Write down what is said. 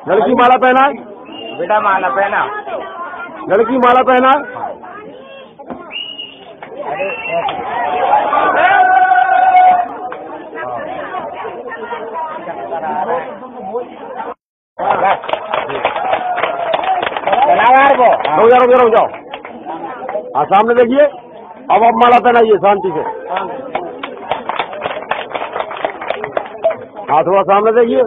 लड़की माला पहना है, बेटा माला पहना, लड़की माला पहना है। रुक जाओ। हाँ सामने देखिए, अब आप माला पहनाइए शांति से। हाँ थोड़ा सामने देखिए।